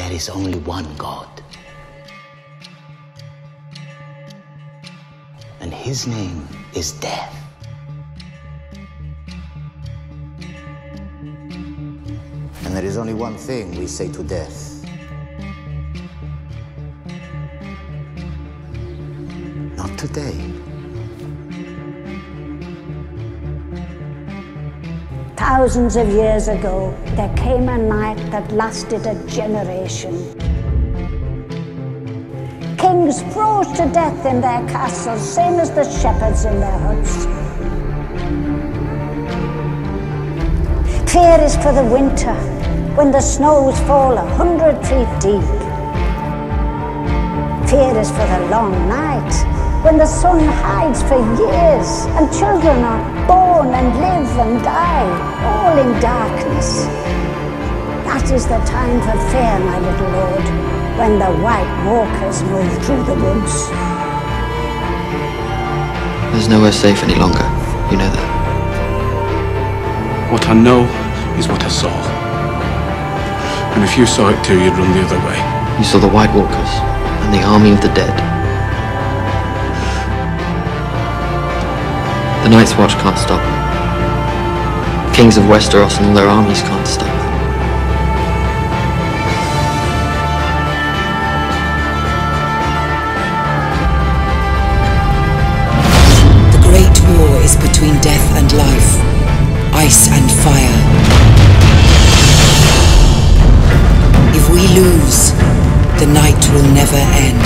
there is only one God. And his name is death. And there is only one thing we say to death. Not today. Thousands of years ago, there came a night that lasted a generation. Kings froze to death in their castles, same as the shepherds in their huts. Fear is for the winter, when the snows fall 100 feet deep. Fear is for the long night, when the sun hides for years, and children are born and live and die, all in darkness. That is the time for fear, my little lord, when the white walkers move through the woods. There's nowhere safe any longer, you know that. What I know is what I saw. And if you saw it too, you'd run the other way. You saw the White Walkers and the army of the dead. The Night's Watch can't stop them. The kings of Westeros and all their armies can't stop them. The Great War is between death and life, ice and fire. If we lose, the night will never end.